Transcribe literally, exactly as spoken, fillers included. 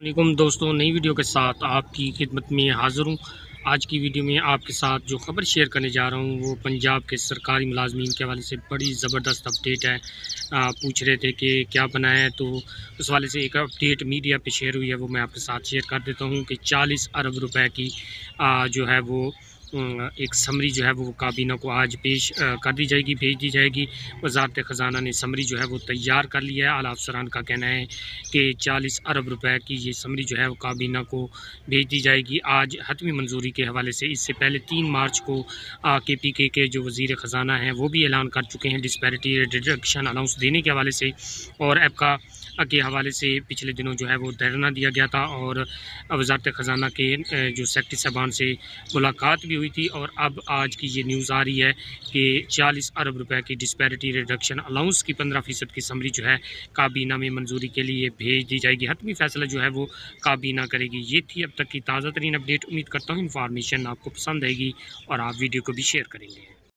वालेकुम दोस्तों, नई वीडियो के साथ आपकी खिदमत में हाज़िर हूँ। आज की वीडियो में आपके साथ जो ख़बर शेयर करने जा रहा हूँ वो पंजाब के सरकारी मुलाज़मीन के हवाले से बड़ी ज़बरदस्त अपडेट है। आ, पूछ रहे थे कि क्या बना है, तो उस वाले से एक अपडेट मीडिया पे शेयर हुई है, वो मैं आपके साथ शेयर कर देता हूँ कि चालीस अरब रुपए की आ, जो है वो एक समरी जो है वो काबीना को आज पेश कर दी जाएगी, भेज दी जाएगी। वज़ारत ख़ज़ाना ने समरी जो है वो तैयार कर लिया है। आला अफ़सरान का कहना है कि चालीस अरब रुपए की ये समरी जो है वो काबीना को भेज दी जाएगी आज हतमी मंजूरी के हवाले से। इससे पहले तीन मार्च को के पी के के जो वज़ीर ख़ज़ाना हैं वो भी ऐलान कर चुके हैं डिस्पैरिटी रिडक्शन अनाउंस देने के हवाले से, और एपका के हवाले से पिछले दिनों जो है वो धरना दिया गया था और वज़ारत ख़ज़ाना के जो सेक्रेटरी साहबान से मुलाकात भी हुई थी। और अब आज की ये न्यूज़ आ रही है कि चालीस अरब रुपए की डिस्पैरिटी रिडक्शन अलाउंस की पंद्रह फ़ीसद की समरी जो है काबीना में मंजूरी के लिए भेज दी जाएगी। हतमी फ़ैसला जो है वो काबीना करेगी। ये थी अब तक की ताज़ा तरीन अपडेट। उम्मीद करता हूँ इन्फॉर्मेशन आपको पसंद आएगी और आप वीडियो को भी शेयर करेंगे।